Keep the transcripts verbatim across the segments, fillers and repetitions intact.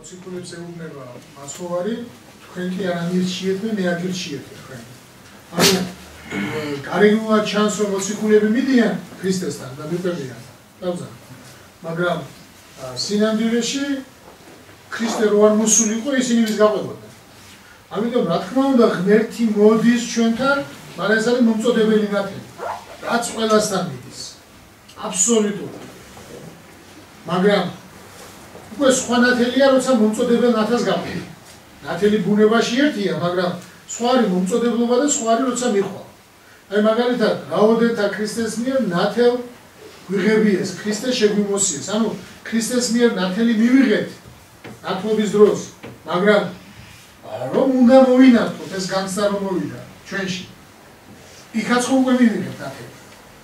მოციქულებს ეუბნება მასხოვარი, თქვენ კი არ ამირჩიეთ და მე აგირჩიეთ თქვენ. ანუ გარეგნულად ჩანს რომ მოციქულები მიდიან ქრისტესთან და მიყევიან. დავზა. მაგრამ სინამდვილეში ქრისტე რო არ მოსულიყო ისინი ვის გაყვებოდნენ. ამიტომ რა თქმა უნდა ღმერთი მოდის ჩვენთან, მაგრამ ეს არის მომწოდებელი ნათელი. რაც ყველასთან მიდის. აბსოლუტურად. მაგრამ უკვე სხვა ნათელია, როცა მომწოდებელ ნათელს გაყვება. ნათელი ბუნებაში ერთია, მაგრამ სხვა არის მომწოდებლობა და სხვა არის როცა მიხვალ. აი მაგალითად, რაოდენთა ქრისტეს მიერ ნათელ ვიღებიეს, ქრისტე შეგვიმოსიეს. ანუ ქრისტეს მიერ ნათელი მივიღეთ ნათლობის დროს, მაგრამ რომ უნდა მოვინათოთ ეს განცდა რომ მოვიდა ჩვენში. იქაც ხო უკვე მივიღეთ ნათელი.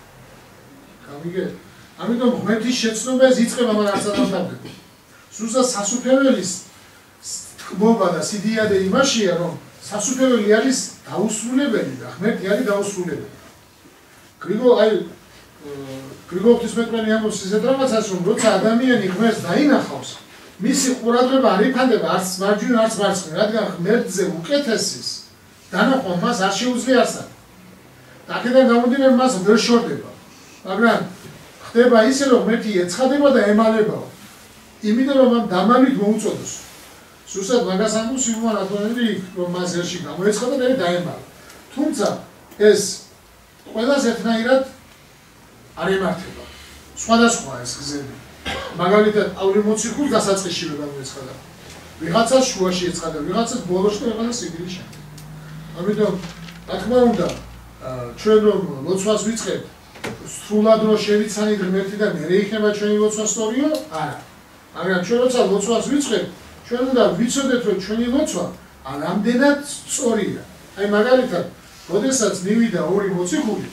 გამიგეთ? ამიტომ ღმერთის შეცნობა ეს იწყება, მაგრამ არც ამთავრდება. სულსა სასუფეველის თქმობა და სიდიადე იმაშია, რომ სასუფეველი არის დაუსრულებელი და ღმერთი არის დაუსრულებელი. გრიგოლ აი გრიგოლ ღვთისმეტყველი ამბობს ისეთ რაღაცას, რომ როცა ადამიანი ღმერთს დაინახავს, მისი ყურადღება არ იფანტება არც მარჯვენა, არც მარცხნივ, რადგან ღმერთზე უკეთესის დანახვა მას არ შეუძლია არსად. აქედან გამომდინარე მას ვერ შორდება. მაგრამ ხდება ისე, რომ ღმერთი ეცხადება და ემალებაო. იმიტომ რომ ამ დამალვით მოუწოდოს. სულსად მაგას ამბობს იოან ათონელი, რომ მას ერში გამოეცხადა და დაემალა. თუმცა ეს ყველას ერთნაირად არ ემართება. სხვადასხვა ეს გზები. მაგალითად, პავლე მოციქულს დასაწყისშივე გამოეცხადა. ვიღაცას შუაში ეცხადა, ვიღაცას ბოლოში და ვიღაცას სიკვდილის შემდეგ. ამიტომ, რა თქმა უნდა, ჩვენ რომ ლოცვას ვიწყებთ, სრულად რო შევიცანით ღმერთი და მერე იქნება ჩვენი ლოცვა სწორიო? არა. მაგრამ ჩვენ როცა ლოცვას ვიწყებთ, ჩვენ უნდა ვიცოდეთ, რომ ჩვენი ლოცვა რამდენად სწორია. აი მაგალითად, როდესაც მივიდა ორი მოციქული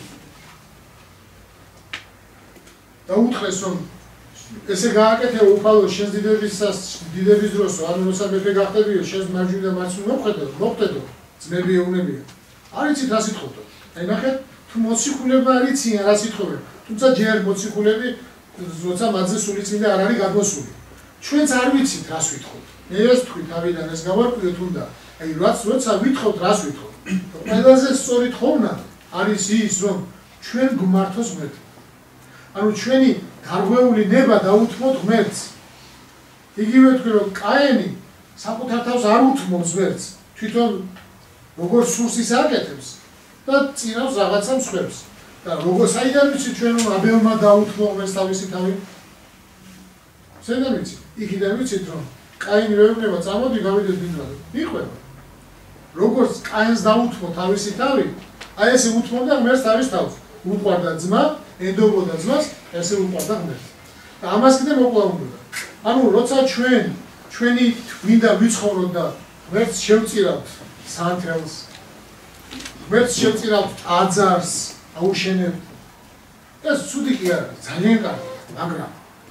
და უთხრეს, რომ ესე გააკეთე უფალო შენს დიდებისას დიდების დროს, ანუ როცა მეფე გახდებიო, შენს მარჯვნივ და მარცხნივ მოხვედო, მოხვდედო, ძმები ეუნებიან. არ იცით რა სიტყვებო. აი ნახეთ, თუ მოციქულებმა არ იციან რა სიტყვებო, თუმცა ჯერ მოციქულები როცა მათზე სულიწმინდა არ არის გადმოსული. ჩვენც არ ვიცით რას ვითხოვთ. მე ეს თქვი თავიდან ეს გავარკვიოთ უნდა. აი რაც როცა ვითხოვთ რას ვითხოვთ. ყველაზე სწორი თხოვნა არის ის, რომ ჩვენ გვმართოს ღმერთი. ანუ ჩვენი გარღვეული ნება დაუთმოთ ღმერთს. იგივე თქვი რომ კაენი საკუთარ თავს არ უთმობს ღმერთს. თვითონ როგორ სურს ის აკეთებს და წინავს რაღაცა მსხვერპლს. და როგორ საიდან ვიცით ჩვენ რომ აბელმა დაუთმო ღმერთს თავისი თავი? საიდან ვიცით? იქიდან ვიცით რომ კაინი რო ეუბნება წამოდი გავიდეთ მინდვრად. იყვება. როგორც კაინს დაუთმო თავისი თავი, აი ესე უთმობდა ღმერთს თავის თავს. უყვარდა ძმა, ენდობოდა ძმას, ესე უყვარდა ღმერთს. და ამას კიდე მოკლა უნდა. ანუ როცა ჩვენ ჩვენი გვინდა ვიცხოვროთ და ღმერთს შევწირავთ სანთელს, ღმერთს შევწირავთ აძარს, აუშენებთ. ეს ცუდი კი არა, ძალიან კარგი, მაგრამ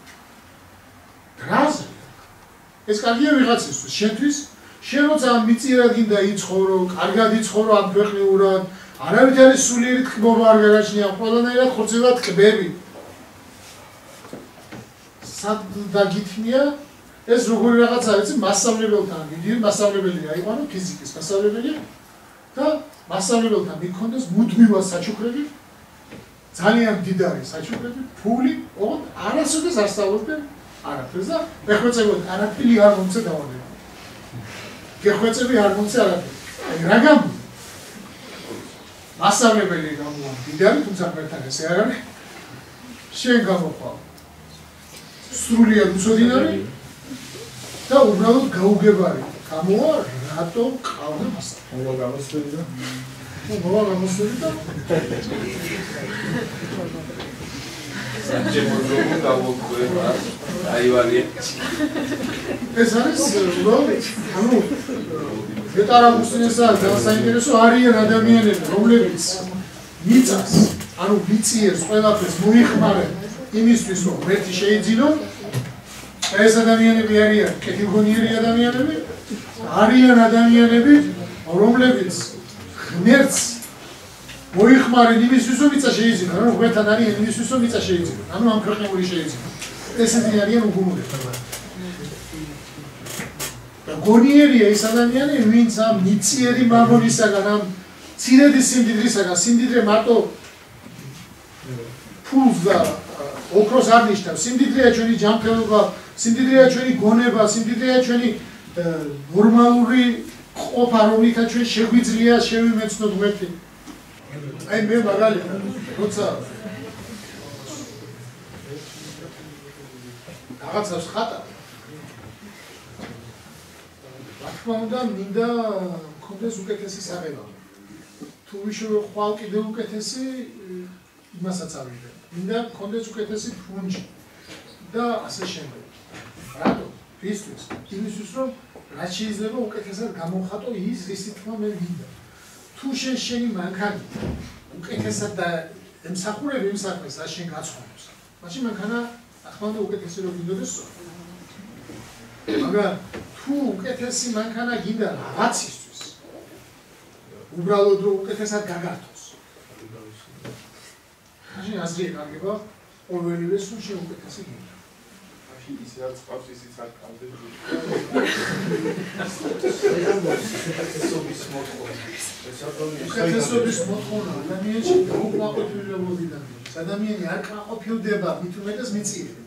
დრაზე ეს კარგია ვიღაცისთვის, შენთვის, შენ როცა ამ მიწიერად გინდა იცხოვრო, კარგად იცხოვრო ამ ქვეყნიურად, არავითარი სულიერი თქმობა არ გადაჩნია, ყველანაირად ხორცელად ტკბები. სად დაგითმია, ეს როგორი რაღაცა არის, მასწავლებელთან მიდი, მასწავლებელია იყვანო, ფიზიკის მასწავლებელი და მასწავლებელთან მიქონდეს მუდმივად საჩუქრები, ძალიან მდიდარი საჩუქრები, ფული, ოღონდ არასოდეს არ სწავლობდნენ არაფერს და ეხვეწებოდი, არაფერი არ მომწე დავარდება. გეხვეწები არ მომწე არაფერი. აი რა გამო? მასწავლებელი გამოვა მდიდარი, თუმცა ღმერთთან ესე არ არის. შენ გამოხვალ. სრულიად უცოდინარი და უბრალოდ გაუგებარი. გამოვა რატო ყავდა მასწავლებელი? მოვა გამოსველი და მოვა გამოსველი და Sanjay Mondrogo გავუკვირდა აივანი. ეს არის უბრალოდ ანუ ვეტარაგუსინესა და საინტერესო არიან ადამიანები, რომლებიც მიწას, ანუ მიწიერს ყველაფერს მოიხმარენ იმისთვის, რომ ღმერთი შეიძინონ. ეს ადამიანები არიან კეთილგონიერი ადამიანები, არიან ადამიანები, რომლებიც ღმერთს მოიხმარენ იმისთვის, რომ მიწა შეიძინონ, ანუ ღმერთთან არიან იმისთვის, რომ მიწა შეიძინონ, ანუ ამ ქვეყნებული შეიძინონ. ესეთი არიან უგუნურები. გონიერია ის ადამიანი, ვინც ამ მიწიერი მამონისაგან, ამ მცირედი სიმდიდრისაგან, სიმდიდრე მარტო ფულს და ოქროს არ ნიშნავს, სიმდიდრეა ჩვენი ჯანმრთელობა, სიმდიდრეა ჩვენი გონება, სიმდიდრეა ჩვენი ნორმალური ყოფა, რომლითაც ჩვენ შეგვიძლია შევიმეცნოთ ღმერთი. აი მე მაგალითად, როცა რაღაცას ხატავ, რა თქმა უნდა, მინდა მქონდეს უკეთესი საღებავი. თუ ვიშოვე ხვალ კიდევ უკეთესი, იმასაც ავიღებ. მინდა მქონდეს უკეთესი ფუნჯი და ასე შემდეგ. რატო? ისთვის, იმისთვის რომ რაც შეიძლება უკეთესად გამოვხატო ის, ისი თქმა მე მინდა. თუ შენ შენი მანქანა უკეთესად და ემსახურებ იმ საქმეს, რაც შენ გაცხონებს, მაშინ მანქანა რა თქმა უნდა უკეთესი რომ გინდოდეს. მაგრამ თუ უკეთესი მანქანა გინდა რაღაცისთვის, უბრალოდ რომ უკეთესად გაგართოს. მაშინ აზრი ეკარგება ყოველივე სულ შეუკეთესი გინდა. მაშინ ის რაც ყავს ისიც არ ყავდეს. უკეთესობის მოთხოვნა ადამიანში გაუკმაყოფილებობიდან მიდის. ადამიანი არ კმაყოფილდება მით უმეტეს მიწიერით.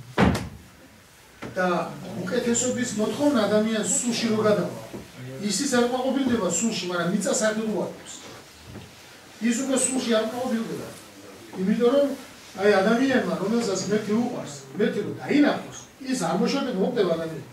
და უკეთესობის მოთხოვნა ადამიანს სულში რო გადავა. ისიც არ კმაყოფილდება სულში, მაგრამ მიწას არ უყურებს. ის უკვე სულში არ კმაყოფილდება. იმიტომ რომ აი ადამიანმა რომელსაც მეთი უყვარს, მეთი რომ დაინახოს, ის არ მოშორებით მომდება ადამიანი.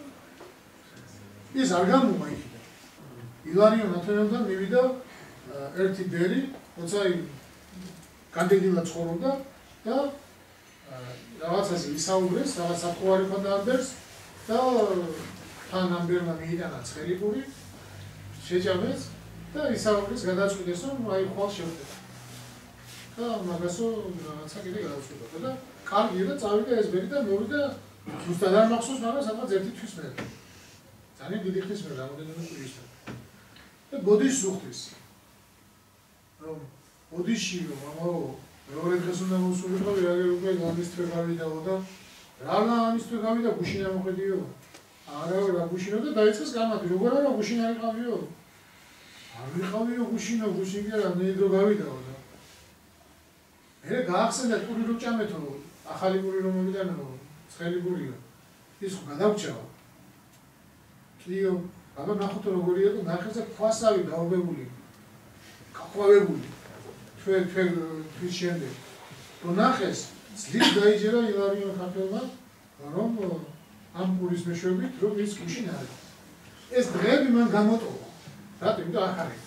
ის არ გამოვა იქიდან. ილარიონ ათონელთან მივიდა ერთი ბერი, როცა განდეგილად ცხოვრობდა და რაღაცაზე ისაუბრეს, რაღაც საფუარი ხონდა ამბერს და თან ამბერმა მიიტანა ცხელი პური, შეჭამეს და ისაუბრეს, გადაწყვიტეს რომ აი ხვალ შევხვდება. და მაგასო რაღაცა კიდე გადაწყვიტა და კარგი და წავიდა ეს ბერი და მოვიდა ზუსტად არ მახსოვს, მაგრამ სადღაც ერთი თვის მერე. ძალიან დიდი ხნის მერე, რამოდენიმე წლისა. და ბოდიშს უხდის. რომ ბოდიში რომ ამაო მეორე დღეს უნდა მოსულიყო, რეაგერ უკვე ამის თვე გავიდაო და რა ამის თვე გავიდა გუშინა მოხედიო. არა რა გუშინო და დაიწყეს გამადი, როგორ არა გუშინა იყავიო. არ ვიყავიო გუშინო, გუშინი რა ნედრო გავიდაო და მე გაახსენდა პური რო ჭამეთო, ახალი პური რომ მოვიდანო, ცხელი პურია. ის ხო გადავჭაო. კლიო, აბა ნახოთ როგორია და ნახეზე ქვასავი დაობებული. გაყვავებული. ჩვენ ჩვენ თვის შემდეგ. რო ნახეს, ძლივ დაიჯერა ილარიონ ხაფელმა, რომ ამ პურის მეშვეობით რომ ის გუშინ არის. ეს დღეები მან გამოტოვა. რატო? იმიტომ აქ არის.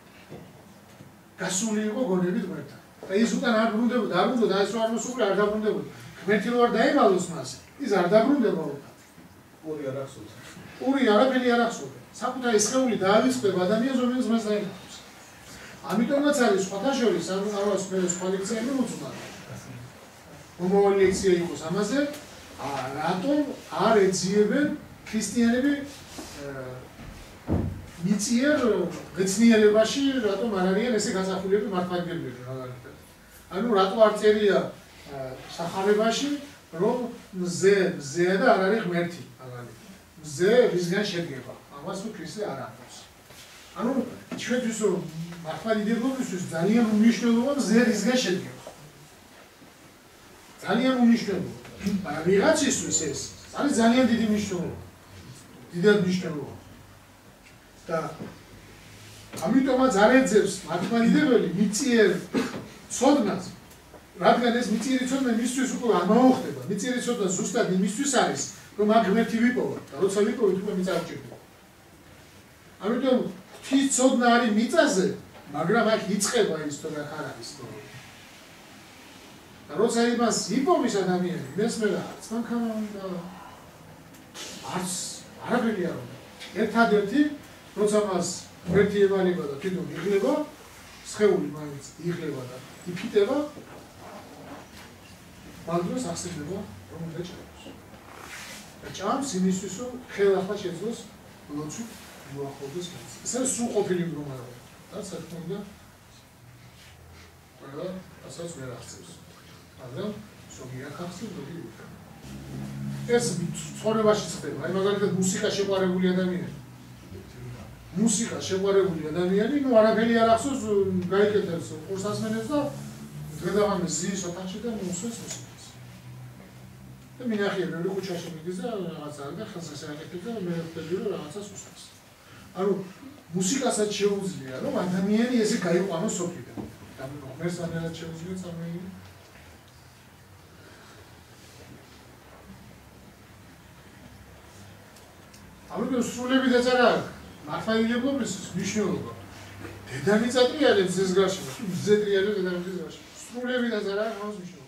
გასული იყო გონებით ღმერთთან. და ის უკან არ ბრუნდებოდა, არ ბრუნდებოდა, ეს არ მოსულა, არ დაბრუნდებოდა. ღმერთი რო არ დაემალოს მას, ის არ დაბრუნდება უკან. პური არ ახსოვს. პური არაფერი არ ახსოვდა. საკუთარი სხეული დაავიწყდება ადამიანს, რომელიც მას დაემალოს. ამიტომაც არის სხვათა შორის, ანუ ამას მე სხვა ლექციები მოწმდა. მომავალი ლექცია იყოს ამაზე, რატომ არ ეძიებენ ქრისტიანები მიწიერ მეცნიერებაში, რატომ არ არიან ესე გასახულები მართლმადიდებლები მაგალითად. ანუ რატო არ წერია სახარებაში, რომ მზე, მზეა და არ არის ღმერთი მაგალითად. მზე რისგან შედგება, ამას თუ ქრისტე არ ამბობს. ანუ ჩვენთვის მართლმადიდებლობისთვის ძალიან უმნიშვნელოა მზე რისგან შედგება. ძალიან უმნიშვნელოა. მაგრამ ვიღაცისთვის ეს არის ძალიან დიდი მნიშვნელობა. დიდად მნიშვნელობა. და ამიტომაც არ ეძებს მართლმადიდებელი მიწიერ ცოდნას, რადგან ეს მიწიერი ცოდნა მისთვის უკვე არ მოუხდება. მიწიერი ცოდნა ზუსტად იმისთვის არის, რომ აქ ღმერთი ვიპოვა და როცა ვიპოვით უკვე მიწა უჭირდება. ამიტომ ღვთის ცოდნა არის მიწაზე, მაგრამ აქ იწყება ის თუ რა არ არის. და როცა იმას იპოვის ადამიანი, მესმედა არც მანქანა უნდა, არც არაფერი არ უნდა. ერთადერთი როცა მას ღმერთი ემალება და თვითონ იღლება, სხეული მაინც იღლება და იფიტება, ამ დროს ახსენდება, რომ უნდა ჭამოს. და ჭამს იმისთვის, რომ ხელახლა შეძლოს ლოცვით მოახერხოს მას. ეს არის სრულყოფილი მდგომარეობა. და საქმე უნდა ყველა ასაც ვერ ახსენებს. მაგრამ ზოგი ახსენებს, ზოგი უკან. ეს ცხოვრებაში ხდება. აი მაგალითად მუსიკა შეყვარებული ადამიანი. მუსიკა შეყვარებული ადამიანი, ну არაფერი არ ახსოვს, გაიკეთებს კურს ასმენებს და დღე-დღე ზის ოთახში და მოსვეს მუსიკას. და მინახია მე ქუჩაში მიდის და რაღაცა და ხელს აკეთებს და მე ვხვდები რომ რაღაცას უსმენს. ანუ მუსიკასაც შეუძლია რომ ადამიანი ესე გაიყვანოს სოფლიდან. და მერსანელად შეუძლია წარმოიდგინე. ანუ სულები დაწერა მართლმადიდებლობის მნიშვნელობა. დედამიწა ტრიალებს ეს გარშემო, მზე ტრიალებს დედამიწის გარშემო. სულები დაწერა ამას მნიშვნელობა.